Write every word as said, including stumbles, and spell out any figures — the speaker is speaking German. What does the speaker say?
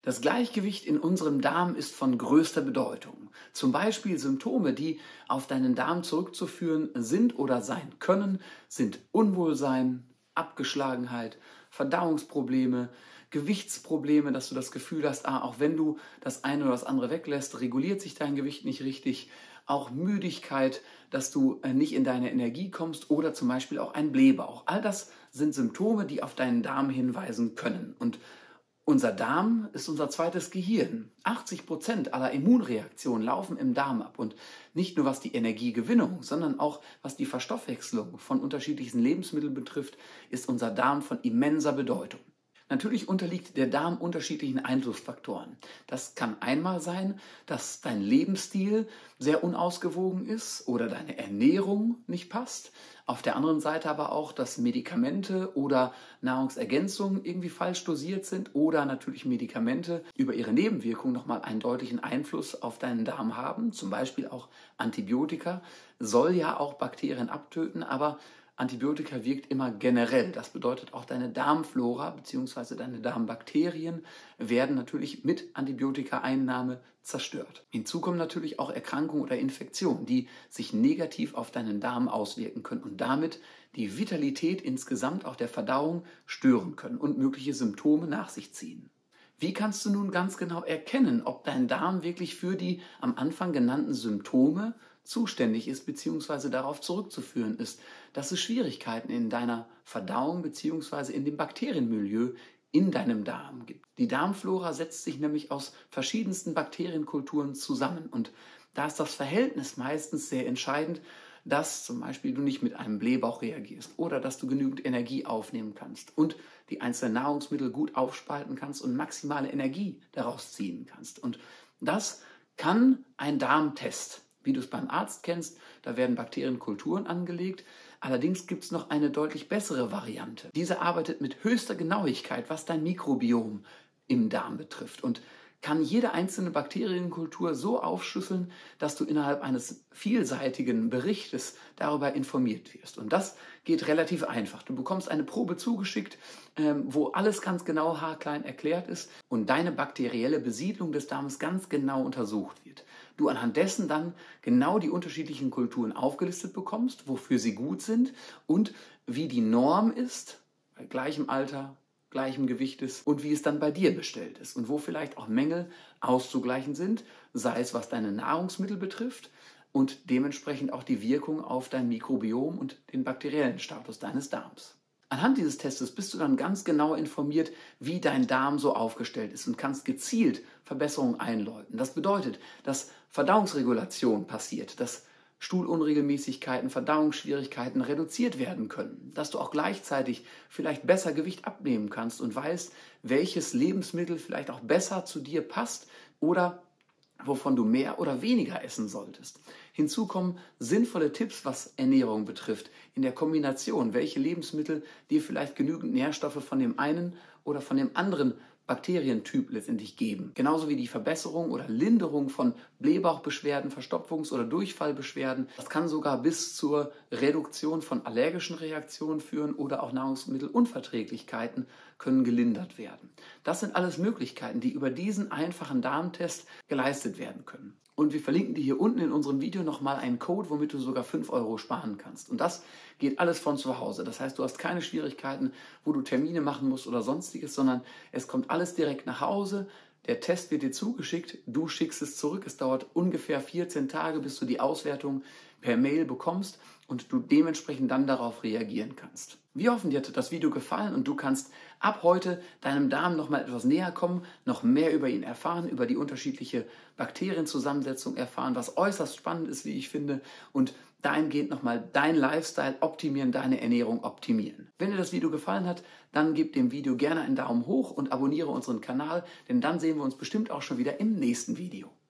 Das Gleichgewicht in unserem Darm ist von größter Bedeutung. Zum Beispiel Symptome, die auf deinen Darm zurückzuführen sind oder sein können, sind Unwohlsein, Abgeschlagenheit, Verdauungsprobleme, Gewichtsprobleme, dass du das Gefühl hast, ah, auch wenn du das eine oder das andere weglässt, reguliert sich dein Gewicht nicht richtig. Auch Müdigkeit, dass du nicht in deine Energie kommst oder zum Beispiel auch ein Blähbauch. All das sind Symptome, die auf deinen Darm hinweisen können. Und unser Darm ist unser zweites Gehirn. achtzig Prozent aller Immunreaktionen laufen im Darm ab. Und nicht nur was die Energiegewinnung, sondern auch was die Verstoffwechslung von unterschiedlichen Lebensmitteln betrifft, ist unser Darm von immenser Bedeutung. Natürlich unterliegt der Darm unterschiedlichen Einflussfaktoren. Das kann einmal sein, dass dein Lebensstil sehr unausgewogen ist oder deine Ernährung nicht passt. Auf der anderen Seite aber auch, dass Medikamente oder Nahrungsergänzungen irgendwie falsch dosiert sind oder natürlich Medikamente über ihre Nebenwirkungen nochmal einen deutlichen Einfluss auf deinen Darm haben. Zum Beispiel auch Antibiotika soll ja auch Bakterien abtöten, aber Antibiotika wirkt immer generell. Das bedeutet, auch deine Darmflora bzw. deine Darmbakterien werden natürlich mit Antibiotikaeinnahme zerstört. Hinzu kommen natürlich auch Erkrankungen oder Infektionen, die sich negativ auf deinen Darm auswirken können und damit die Vitalität insgesamt auch der Verdauung stören können und mögliche Symptome nach sich ziehen. Wie kannst du nun ganz genau erkennen, ob dein Darm wirklich für die am Anfang genannten Symptome zuständig ist bzw. darauf zurückzuführen ist, dass es Schwierigkeiten in deiner Verdauung bzw. in dem Bakterienmilieu in deinem Darm gibt? Die Darmflora setzt sich nämlich aus verschiedensten Bakterienkulturen zusammen und da ist das Verhältnis meistens sehr entscheidend, dass zum Beispiel du nicht mit einem Blähbauch reagierst oder dass du genügend Energie aufnehmen kannst und die einzelnen Nahrungsmittel gut aufspalten kannst und maximale Energie daraus ziehen kannst. Und das kann ein Darmtest, wie du es beim Arzt kennst, da werden Bakterienkulturen angelegt. Allerdings gibt es noch eine deutlich bessere Variante. Diese arbeitet mit höchster Genauigkeit, was dein Mikrobiom im Darm betrifft und kann jede einzelne Bakterienkultur so aufschlüsseln, dass du innerhalb eines vielseitigen Berichtes darüber informiert wirst. Und das geht relativ einfach. Du bekommst eine Probe zugeschickt, ähm, wo alles ganz genau haarklein erklärt ist und deine bakterielle Besiedlung des Darms ganz genau untersucht wird. Du anhand dessen dann genau die unterschiedlichen Kulturen aufgelistet bekommst, wofür sie gut sind und wie die Norm ist, bei gleichem Alter, gleichem Gewicht ist und wie es dann bei dir bestellt ist und wo vielleicht auch Mängel auszugleichen sind, sei es was deine Nahrungsmittel betrifft und dementsprechend auch die Wirkung auf dein Mikrobiom und den bakteriellen Status deines Darms. Anhand dieses Testes bist du dann ganz genau informiert, wie dein Darm so aufgestellt ist und kannst gezielt Verbesserungen einläuten. Das bedeutet, dass Verdauungsregulation passiert, dass Stuhlunregelmäßigkeiten, Verdauungsschwierigkeiten reduziert werden können, dass du auch gleichzeitig vielleicht besser Gewicht abnehmen kannst und weißt, welches Lebensmittel vielleicht auch besser zu dir passt oder wovon du mehr oder weniger essen solltest. Hinzu kommen sinnvolle Tipps, was Ernährung betrifft, in der Kombination, welche Lebensmittel dir vielleicht genügend Nährstoffe von dem einen oder von dem anderen Bakterientyp letztendlich geben. Genauso wie die Verbesserung oder Linderung von Blähbauchbeschwerden, Verstopfungs- oder Durchfallbeschwerden. Das kann sogar bis zur Reduktion von allergischen Reaktionen führen oder auch Nahrungsmittelunverträglichkeiten können gelindert werden. Das sind alles Möglichkeiten, die über diesen einfachen Darmtest geleistet werden können. Und wir verlinken dir hier unten in unserem Video nochmal einen Code, womit du sogar fünf Euro sparen kannst. Und das geht alles von zu Hause. Das heißt, du hast keine Schwierigkeiten, wo du Termine machen musst oder sonstiges, sondern es kommt alles direkt nach Hause. Der Test wird dir zugeschickt, du schickst es zurück. Es dauert ungefähr vierzehn Tage, bis du die Auswertung per Mail bekommst und du dementsprechend dann darauf reagieren kannst. Wir hoffen, dir hat das Video gefallen und du kannst ab heute deinem Darm noch mal etwas näher kommen, noch mehr über ihn erfahren, über die unterschiedliche Bakterienzusammensetzung erfahren, was äußerst spannend ist, wie ich finde, und dahingehend nochmal dein Lifestyle optimieren, deine Ernährung optimieren. Wenn dir das Video gefallen hat, dann gib dem Video gerne einen Daumen hoch und abonniere unseren Kanal, denn dann sehen wir uns bestimmt auch schon wieder im nächsten Video.